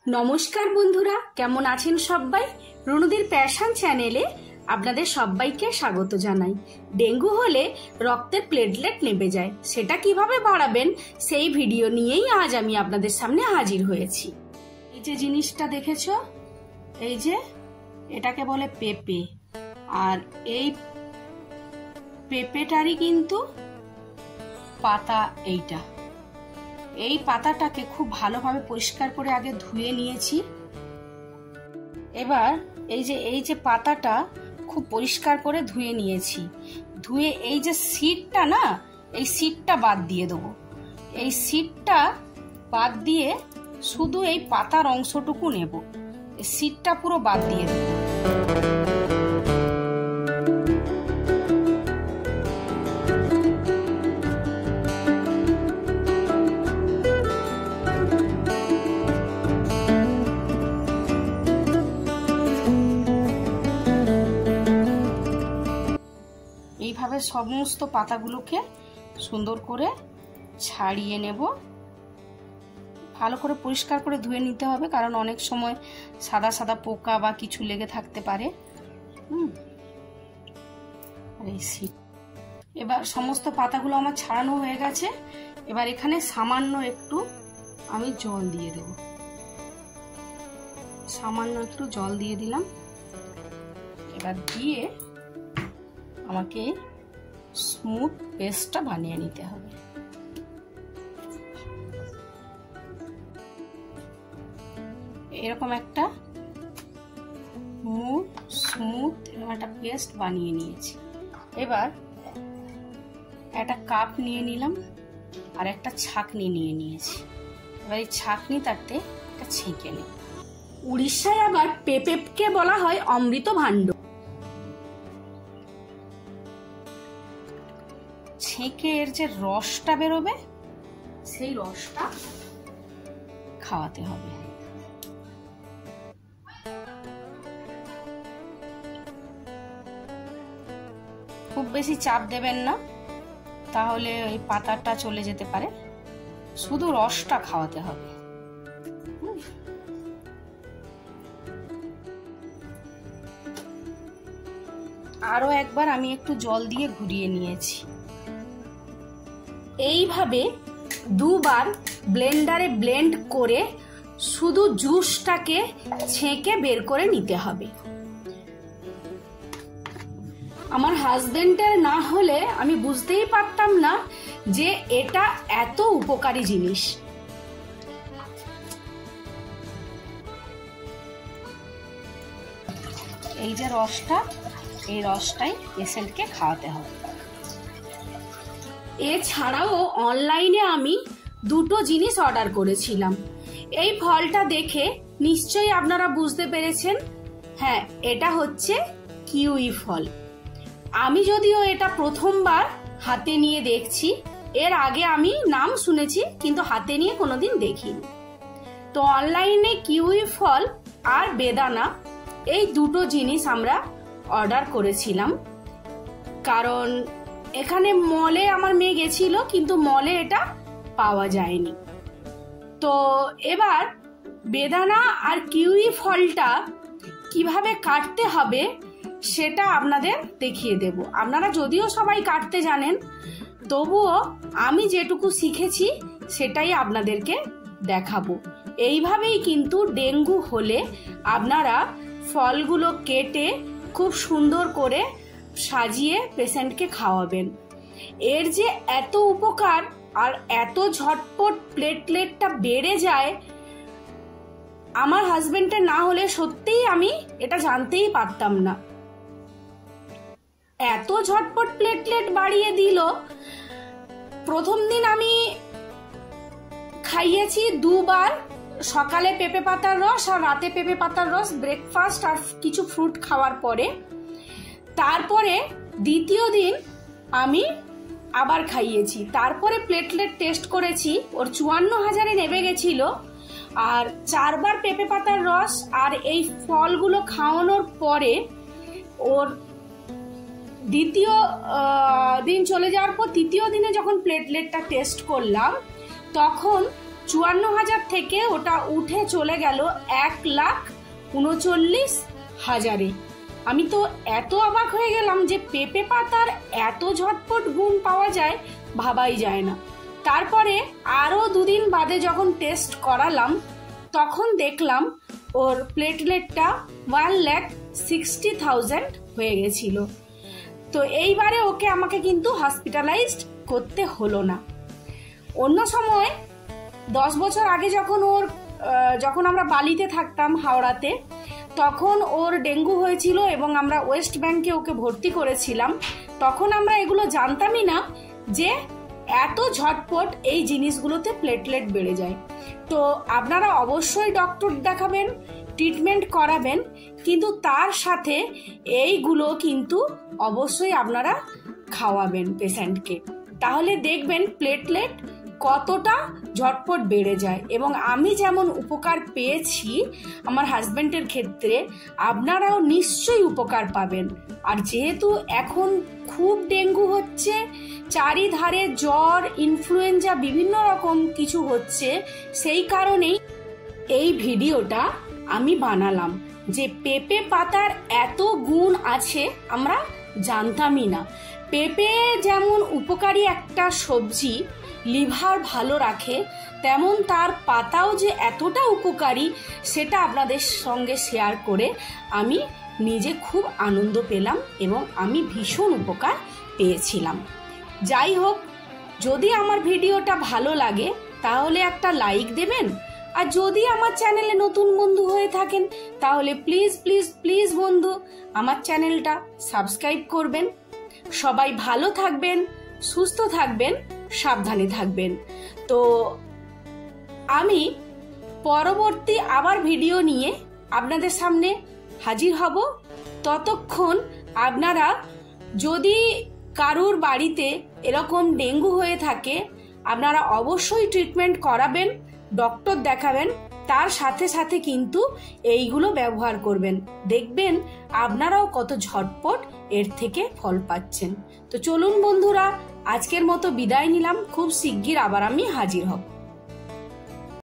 নমস্কার বন্ধুরা, কেমন আছেন সবাই? রুনুদির প্যাশন চ্যানেলে আপনাদের সবাইকে স্বাগত জানাই। ডেঙ্গু হলে রক্তের প্লেটলেট নেমে যায়, সেটা কিভাবে বাড়াবেন সেই ভিডিও নিয়েই আজ আমি আপনাদের সামনে হাজির হয়েছি। এই যে জিনিসটা দেখেছো, এই যে এটাকে বলে পেঁপে, আর এই পেঁপেটারই কিন্তু পাতা এইটা। এই পাতাটাকে খুব ভালোভাবে পরিষ্কার করে আগে ধুয়ে নিয়েছি। এবার এই যে পাতাটা খুব পরিষ্কার করে ধুয়ে নিয়েছি। ধুয়ে এই যে সিডটা না, এই সিডটা বাদ দিয়ে দেবো। এই সিডটা বাদ দিয়ে শুধু এই পাতার অংশটুকু নেব, এই সিডটা পুরো বাদ দিয়ে দেবো। এইভাবে সমস্ত পাতাগুলোকে সুন্দর করে ছাড়িয়ে নেব। ভালো করে পরিষ্কার করে ধুয়ে নিতে হবে, কারণ অনেক সময় সাদা সাদা পোকা বা কিছু লেগে থাকতে পারে। এবার সমস্ত পাতাগুলো আমার ছাড়ানো হয়ে গেছে। এবার এখানে সামান্য একটু আমি জল দিয়ে দেব। সামান্য একটু জল দিয়ে দিলাম। এবার দিয়ে আমাকে স্মুথ পেস্টটা বানিয়ে নিতে হবে। এরকম একটা স্মুথ একটা পেস্ট বানিয়ে নিয়েছি। এবার একটা কাপ নিয়ে নিলাম আর একটা ছাঁকনি নিয়ে নিয়েছি। এবার এই ছাঁকনি তাতে একটা ছেঁকে নেব। উড়িষ্যায় আবার পেঁপেকে বলা হয় অমৃত ভাণ্ড। ছেঁকে এর যে রসটা বেরোবে, সেই রসটা খাওয়াতে হবে। খুব বেশি চাপ দেবেন না, তাহলে ওই পাতাটা চলে যেতে পারে। শুধু রসটা খাওয়াতে হবে। আরো একবার আমি একটু জল দিয়ে ঘুরিয়ে নিয়েছি। এইভাবে দুবার ব্লেন্ডারে ব্লেন্ড করে শুধু জুসটাকে ছেঁকে বের করে নিতে হবে। আমার হাজবেন্ডের না হলে আমি বুঝতেই পারতাম না যে এটা এত উপকারী জিনিস। এই যে রসটা, এই রসটাই পেশেন্টকে খাওয়াতে হবে। এছাড়াও অনলাইনে আমি দুটো জিনিস অর্ডার করেছিলাম। এই ফলটা দেখে নিশ্চয়ই আপনারা বুঝতে পেরেছেন, হ্যাঁ, এটা হচ্ছে কিউই ফল। আমি যদিও এটা প্রথমবার হাতে নিয়ে দেখছি, এর আগে আমি নাম শুনেছি কিন্তু হাতে নিয়ে কোনোদিন দেখিনি। তো অনলাইনে কিউই ফল আর বেদানা, এই দুটো জিনিস আমরা অর্ডার করেছিলাম, কারণ এখানে মলে আমার মেয়ে গেছিল, কিন্তু মলে এটা পাওয়া যায়নি। তো এবার বেদানা আর কিউই ফলটা কিভাবে কাটতে হবে সেটা আপনাদের দেখিয়ে দেব। আপনারা যদিও সবাই কাটতে জানেন, তবুও আমি যেটুকু শিখেছি সেটাই আপনাদেরকে দেখাবো। এইভাবেই কিন্তু ডেঙ্গু হলে আপনারা ফলগুলো কেটে খুব সুন্দর করে সাজিয়ে পেশেন্টকে খাওয়াবেন। এর যে এত উপকার আর এত ঝটপট প্লেটলেটটা বেড়ে যায়, আমার হাজবেন্ডের না হলে সত্যিই আমি এটা জানতেই পারতাম না। এত ঝটপট প্লেটলেট বাড়িয়ে দিল। প্রথম দিন আমি খাইয়েছি দুবার, সকালে পেঁপে পাতার রস আর রাতে পেঁপে পাতার রস, ব্রেকফাস্ট আর কিছু ফ্রুট খাওয়ার পরে। তারপরে দ্বিতীয় দিন আমি আবার খাইয়েছি। তারপরে প্লেটলেট টেস্ট করেছি, ওর 54,000-এ নেমে গেছিল। আর 4 বার পেঁপে পাতার রস আর এই ফলগুলো খাওয়ানোর পরে ওর দ্বিতীয় দিন চলে যাওয়ার পর তৃতীয় দিনে যখন প্লেটলেটটা টেস্ট করলাম, তখন 54,000 থেকে ওটা উঠে চলে গেল 1,39,000-এ। আমি তো এত অবাক হয়ে গেলাম যে পেঁপে পাতার এত ঝটপট গুণ পাওয়া যায়, ভাবাই যায় না। তারপরে আরও 2 দিন বাদে যখন টেস্ট করালাম তখন দেখলাম ওর প্লেটলেটটা 1,60,000 হয়ে গেছিল। তো এইবারে ওকে আমাকে কিন্তু হসপিটালাইজড করতে হলো না। অন্য সময় 10 বছর আগে যখন আমরা বালিতে থাকতাম হাওড়াতে, তখন ওর ডেঙ্গু হয়েছিল এবং আমরা ওয়েস্ট ব্যাংকে ওকে ভর্তি করেছিলাম। তখন আমরা এগুলো জানতামই না যে এত ঝটপট এই জিনিসগুলোতে প্লেটলেট বেড়ে যায়। তো আপনারা অবশ্যই ডক্টর দেখাবেন, ট্রিটমেন্ট করাবেন, কিন্তু তার সাথে এইগুলো কিন্তু অবশ্যই আপনারা খাওয়াবেন পেশেন্টকে। তাহলে দেখবেন প্লেটলেট কতটা ঝটপট বেড়ে যায়। এবং আমি যেমন উপকার পেয়েছি আমার হাজব্যান্ডের ক্ষেত্রে, আপনারাও নিশ্চয়ই উপকার পাবেন। আর যেহেতু এখন খুব ডেঙ্গু হচ্ছে, চারিধারে জ্বর, ইনফ্লুয়েঞ্জা, বিভিন্ন রকম কিছু হচ্ছে, সেই কারণেই এই ভিডিওটা আমি বানালাম যে পেঁপে পাতার এত গুণ আছে আমরা জানতামই না। পেঁপে যেমন উপকারী একটা সবজি, লিভার ভালো রাখে, তেমন তার পাতাও যে এতটা উপকারী সেটা আপনাদের সঙ্গে শেয়ার করে আমি নিজে খুব আনন্দ পেলাম এবং আমি ভীষণ উপকার পেয়েছিলাম। যাই হোক, যদি আমার ভিডিওটা ভালো লাগে তাহলে একটা লাইক দেবেন, আর যদি আমার চ্যানেলে নতুন বন্ধু হয়ে থাকেন তাহলে প্লিজ প্লিজ প্লিজ বন্ধু আমার চ্যানেলটা সাবস্ক্রাইব করবেন। সবাই ভালো থাকবেন, সুস্থ থাকবেন, সাবধানে থাকবেন। তো আমি পরবর্তী আবার ভিডিও নিয়ে আপনাদের সামনে হাজির হব। ততক্ষণ আপনারা যদি কারুর বাড়িতে এরকম ডেঙ্গু হয়ে থাকে, আপনারা অবশ্যই ট্রিটমেন্ট করাবেন, ডক্টর দেখাবেন, তার সাথে সাথে কিন্তু এইগুলো ব্যবহার করবেন। দেখবেন আপনারাও কত ঝটপট এর থেকে ফল পাচ্ছেন। তো চলুন বন্ধুরা, আজকের মতো বিদায় নিলাম। খুব শিগগির আবার আমি হাজির হব।